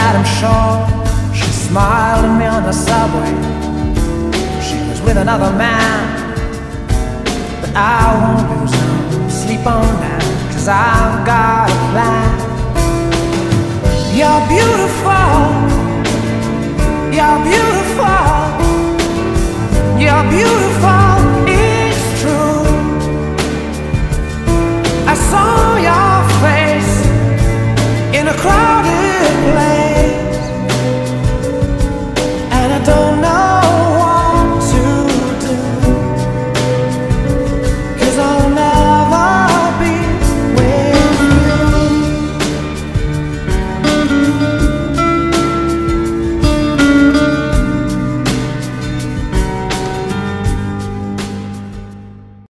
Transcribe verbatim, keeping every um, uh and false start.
that I'm sure she smiled at me on the subway. She was with another man, but I won't lose no sleep on that, 'cause I've got a plan. You're beautiful, you're beautiful, you're beautiful.